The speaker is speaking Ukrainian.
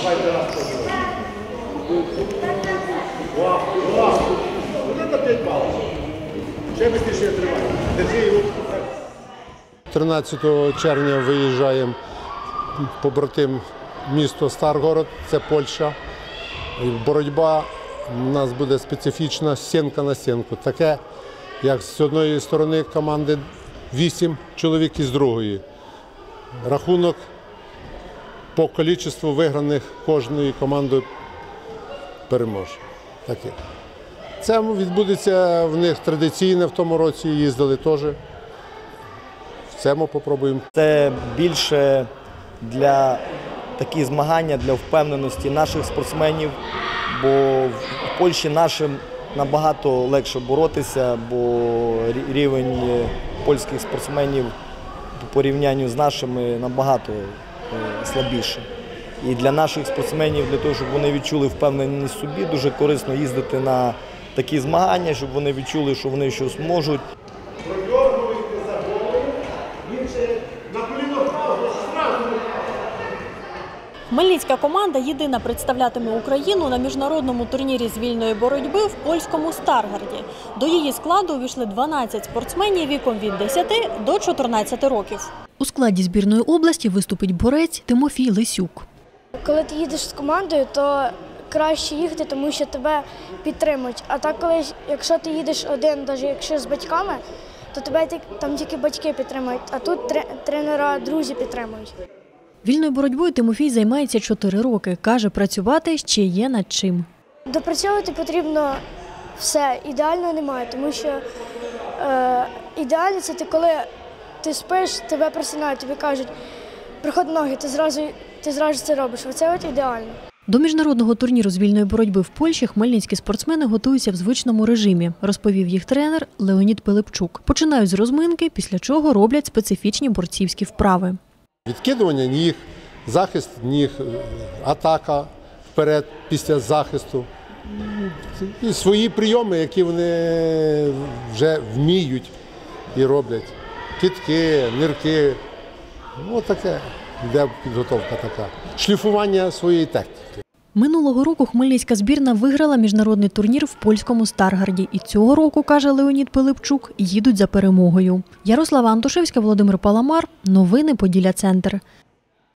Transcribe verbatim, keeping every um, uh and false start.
Давайте раз Вау, вау. Вот это п'ять балів. Ще быстріше тримай. Держи його. тринадцятого червня виїжджаємо побратим місто Старгород, це Польща. Боротьба у нас буде специфічна, стінка на стінку. Таке, як з однієї сторони команди вісім чоловік і з другої. Рахунок по кількості виграних кожною командою переможе. Таке. Це відбудеться в них традиційно, в тому році їздили теж. Це ми попробуємо. Це більше для такі змагання, для впевненості наших спортсменів, бо в Польщі нашим набагато легше боротися, бо рівень польських спортсменів по порівнянню з нашими набагато слабіший. І для наших спортсменів, для того, щоб вони відчули впевненість в собі, дуже корисно їздити на такі змагання, щоб вони відчули, що вони щось можуть. Хмельницька команда єдина представлятиме Україну на міжнародному турнірі з вільної боротьби в польському Старгарді. До її складу увійшли дванадцять спортсменів віком від десяти до чотирнадцяти років. У складі збірної області виступить борець Тимофій Лисюк. Коли ти їдеш з командою, то краще їхати, тому що тебе підтримують. А так, коли, якщо ти їдеш один, навіть якщо з батьками, то тебе там тільки батьки підтримують, а тут тренера, друзі підтримують. Вільною боротьбою Тимофій займається чотири роки. Каже, працювати ще є над чим. Допрацьовувати потрібно все. Ідеально немає, тому що е, ідеально це ти, коли ти спиш, тебе просинають, тобі кажуть, приходь ноги, ти зразу, ти зразу це робиш. Оце от ідеально. До міжнародного турніру з вільної боротьби в Польщі хмельницькі спортсмени готуються в звичному режимі, розповів їх тренер Леонід Пилипчук. Починають з розминки, після чого роблять специфічні борцівські вправи. Відкидування ніг, захист ніг, атака вперед після захисту. І свої прийоми, які вони вже вміють і роблять. Кидки, нирки. Ось таке, йде підготовка така. Шліфування своєї техніки. Минулого року хмельницька збірна виграла міжнародний турнір в польському Старгарді. І цього року, каже Леонід Пилипчук, їдуть за перемогою. Ярослава Антошевська, Володимир Паламар. Новини Поділля Центр.